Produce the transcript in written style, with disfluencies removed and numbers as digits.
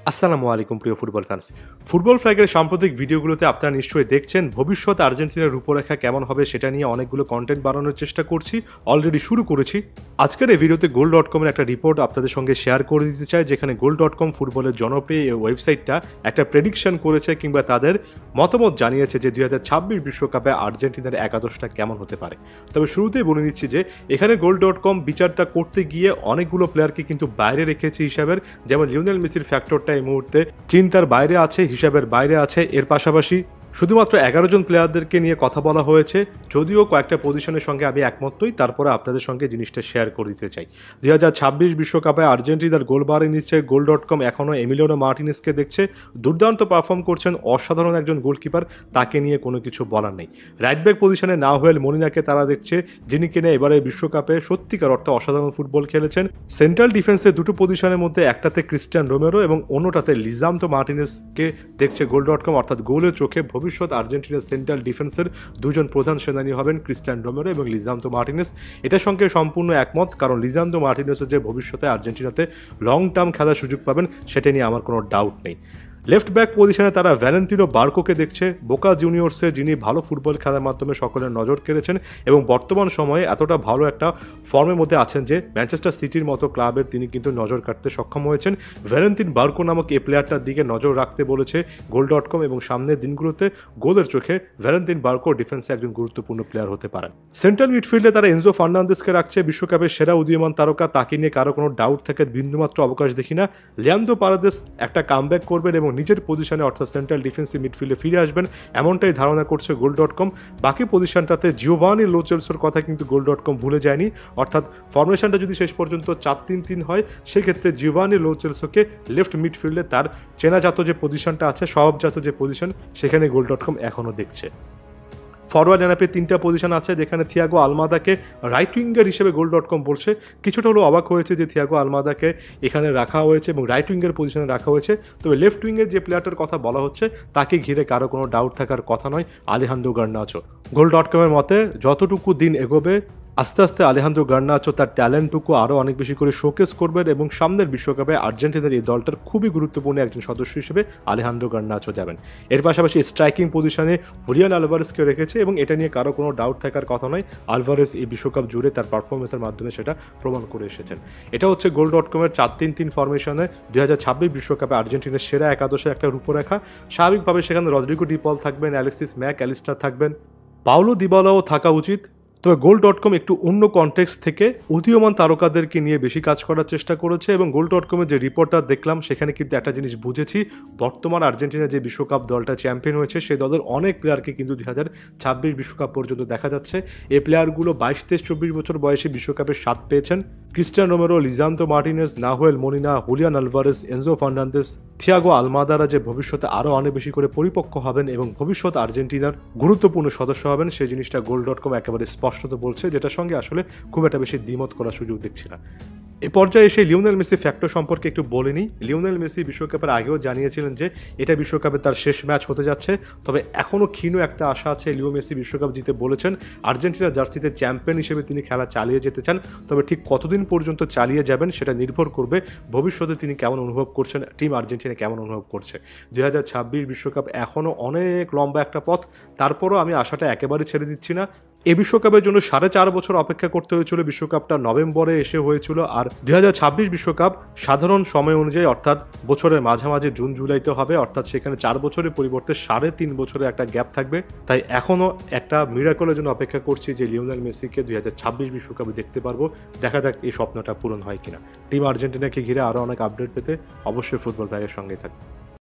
আসসালামু আলাইকুম প্রিয় ফুটবল ফ্যান্স। ফুটবল ফ্ল্যাগের সাম্প্রতিক ভিডিওগুলোতে আপনারা নিশ্চয়ই দেখছেন ভবিষ্যৎ আর্জেন্টিনার রূপরেখা কেমন হবে সেটা নিয়ে অনেকগুলো কন্টেন্ট বানানোর চেষ্টা করছি, অলরেডি শুরু করেছি। আজকের এই ভিডিওতে goal.com-এর একটা রিপোর্ট আপনাদের সঙ্গে শেয়ার করে দিতে চাই, যেখানে goal.com ফুটবলের জনপ্রিয় এই ওয়েবসাইটটা একটা প্রেডিকশন করেছে কিংবা তাদের মতামত জানিয়েছে যে 2026 বিশ্বকাপে আর্জেন্টিনার একাদশটা কেমন হতে পারে। তবে শুরুতেই বলে নিচ্ছি যে এখানে goal.com বিচারটা করতে গিয়ে অনেকগুলো প্লেয়ারকে কিন্তু বাইরে রেখেছে হিসাবের, যেমন লিওনেল মেসির ফ্যাক্টরটা এই মুহূর্তে চিন্তার বাইরে আছে, হিসাবের বাইরে আছে। এর পাশাপাশি শুধুমাত্র 11 জন প্লেয়ারদেরকে নিয়ে কথা বলা হয়েছে, যদিও কয়েকটা পজিশনের সঙ্গে আমি একমত নই, তারপরে আপনাদের সঙ্গে জিনিসটা শেয়ার করে দিতে চাই। 2026 বিশ্বকাপে আর্জেন্টিনার গোল বারে নিচ্ছে goal.com এখনও এমিলিয়ানো মার্টিনেজকে দেখছে, দুর্দান্ত পারফর্ম করছেন, অসাধারণ একজন গোলকিপার, তাকে নিয়ে কোনো কিছু বলার নেই। রাইট ব্যাক পজিশনে নাহুয়েল মলিনাকে তারা দেখছে, যিনি কিনা এবারে বিশ্বকাপে সত্যিকার অর্থে অসাধারণ ফুটবল খেলেছেন। সেন্ট্রাল ডিফেন্সে দুটো পজিশনের মধ্যে একটাতে ক্রিস্টিয়ান রোমেরো এবং অন্যটাতে লিজান্তো মার্টিনেজকে দেখছে goal.com, অর্থাৎ গোলের চোখে ভবিষ্যৎ আর্জেন্টিনার সেন্ট্রাল ডিফেন্সের দুজন প্রধান সেনানী হবেন ক্রিস্টিয়ান রোমেরো এবং লিজান্তো মার্টিনেজ। এটার সঙ্গে সম্পূর্ণ একমত, কারণ লিজান্তো মার্টিনেজও যে ভবিষ্যতে আর্জেন্টিনাতে লং টার্ম খেলার সুযোগ পাবেন সেটা নিয়ে আমার কোনো ডাউট নেই। লেফট ব্যাক পজিশনে তারা ভ্যালেন্টিনো বার্কোকে দেখছে, বোকা জুনিয়র্সে যিনি ভালো ফুটবল খেলার মাধ্যমে সকলের নজর কেড়েছেন এবং বর্তমান সময়ে এতটা ভালো একটা ফর্মের মধ্যে আছেন যে ম্যানচেস্টার সিটির মতো ক্লাবের তিনি কিন্তু নজর কাটতে সক্ষম হয়েছেন। ভ্যালেন্টিন বার্কো নামক এই প্লেয়ারটার দিকে নজর রাখতে বলেছে goal.com এবং সামনের দিনগুলোতে গোলের চোখে ভ্যালেন্টিন বার্কো ডিফেন্সে একজন গুরুত্বপূর্ণ প্লেয়ার হতে পারেন। সেন্ট্রাল মিডফিল্ডে তারা এনজো ফার্নান্দেসকে রাখছে, বিশ্বকাপের সেরা উদীয়মান তারকা, তাকে নিয়ে কারো কোনো ডাউট থাকে বিন্দুমাত্র অবকাশ দেখি না। লিয়ান্দ্রো পারাদেস একটা কামব্যাক করবেন এবং নিজের পজিশনে অর্থাৎ সেন্ট্রাল ডিফেন্সিভ মিডফিল্ডে ফিরে আসবেন, এমনটাই ধারণা করছে goal.com। বাকি পজিশনটাতে জিওভানি লো চেলসোর কথা কিন্তু goal.com ভুলে যায়নি, অর্থাৎ ফরমেশনটা যদি শেষ পর্যন্ত 4-3-3 হয় সেক্ষেত্রে জিওভানি লো চেলসোকে লেফট মিডফিল্ডে তার চেনাজাত যে পজিশনটা আছে, স্বভাবজাত যে পজিশন, সেখানে goal.com এখনও দেখছে। ফরওয়ার্ড লাইনআপে 3টা পজিশন আছে, যেখানে থিয়াগো আলমাদাকে রাইট উইঙ্গার হিসেবে goal.com বলছে। কিছুটা হলেও অবাক হয়েছে যে থিয়াগো আলমাদাকে এখানে রাখা হয়েছে এবং রাইট উইঙ্গার পজিশনে রাখা হয়েছে। তবে লেফট উইঙ্গের যে প্লেয়ারটার কথা বলা হচ্ছে তাকে ঘিরে কারো কোনো ডাউট থাকার কথা নয়, আলেহান্দ্রো গার্নাচো। goal.com-এর মতে যতটুকু দিন এগোবে আস্তে আস্তে আলেহান্দ্রো গার্নাচো তার ট্যালেন্টটুকু আরও অনেক বেশি করে শোকেস করবেন এবং সামনের বিশ্বকাপে আর্জেন্টিনার এই দলটার খুবই গুরুত্বপূর্ণ একজন সদস্য হিসেবে আলেহান্দ্রো গার্নাচো যাবেন। এর পাশাপাশি স্ট্রাইকিং পজিশনে হুলিয়ান আলভারেজকে রেখেছে এবং এটা নিয়ে কারো কোনো ডাউট থাকার কথা নয়, আলভারেজ এই বিশ্বকাপ জুড়ে তার পারফরমেন্সের মাধ্যমে সেটা প্রমাণ করে এসেছেন। এটা হচ্ছে goal.com-এর 4-3-3 ফরমেশনে 2026 বিশ্বকাপে আর্জেন্টিনার সেরা একাদশে একটা রূপরেখা। স্বাভাবিকভাবে সেখানে রদ্রিগো ডি পল থাকবেন, অ্যালেক্সিস ম্যাক অ্যালিস্টার থাকবেন, পাওলো দিবালাও থাকা উচিত। তবে goal.com একটু অন্য কনটেক্সট থেকে উদীয়মান তারকাদেরকে নিয়ে বেশি কাজ করার চেষ্টা করেছে এবং goal.com-এর যে রিপোর্টটা দেখলাম সেখানে কিন্তু একটা জিনিস বুঝেছি, বর্তমান আর্জেন্টিনা যে বিশ্বকাপ দলটা চ্যাম্পিয়ন হয়েছে সেই দলের অনেক প্লেয়ারকে কিন্তু 2026 বিশ্বকাপ পর্যন্ত দেখা যাচ্ছে। এই প্লেয়ারগুলো 22-23-24 বছর বয়সে বিশ্বকাপের স্বাদ পেয়েছেন। Cristian Romero, Lisandro Martinez, Nahuel Molina, Julian Alvarez, Enzo Fernandez, Thiago আলমাদারা যে ভবিষ্যতে আরও অনেক বেশি করে পরিপক্ক হবেন এবং ভবিষ্যৎ আর্জেন্টিনার গুরুত্বপূর্ণ সদস্য হবেন, সেই জিনিসটা goal.com একেবারে স্পষ্টত বলছে, যেটার সঙ্গে আসলে খুব একটা বেশি দ্বিমত করার সুযোগ দেখছি না। এ পর্যায়ে এসে লিওনেল মেসি ফ্যাক্টর সম্পর্কে একটু বলে নিই। লিওনেল মেসি বিশ্বকাপের আগেও জানিয়েছিলেন যে এটা বিশ্বকাপে তার শেষ ম্যাচ হতে যাচ্ছে, তবে এখনও ক্ষীণ একটা আশা আছে। লিও মেসি বিশ্বকাপ জিতে বলেছেন আর্জেন্টিনা জার্সিতে চ্যাম্পিয়ন হিসেবে তিনি খেলা চালিয়ে যেতে চান, তবে ঠিক কতদিন পর্যন্ত চালিয়ে যাবেন সেটা নির্ভর করবে ভবিষ্যতে তিনি কেমন অনুভব করছেন, টিম আর্জেন্টিনা কেমন অনুভব করছে। 2026 বিশ্বকাপ এখনও অনেক লম্বা একটা পথ, তারপরও আমি আশাটা একেবারে ছেড়ে দিচ্ছি না। এই বিশ্বকাপের জন্য 4.5 বছর অপেক্ষা করতে হয়েছিল, বিশ্বকাপটা নভেম্বরে এসে হয়েছিল, আর 2026 বিশ্বকাপ সাধারণ সময় অনুযায়ী অর্থাৎ বছরের মাঝামাঝি জুন জুলাইতে হবে, অর্থাৎ সেখানে 4 বছরের পরিবর্তে 3.5 বছরের একটা গ্যাপ থাকবে। তাই এখনও একটা মিরাকলের জন্য অপেক্ষা করছি যে লিওনেল মেসিকে 2026 বিশ্বকাপে দেখতে পারবো। দেখা যাক এই স্বপ্নটা পূরণ হয় কিনা। টিম আর্জেন্টিনাকে ঘিরে আরও অনেক আপডেট পেতে অবশ্যই ফুটবল ভাইয়ের সঙ্গে থাকবে।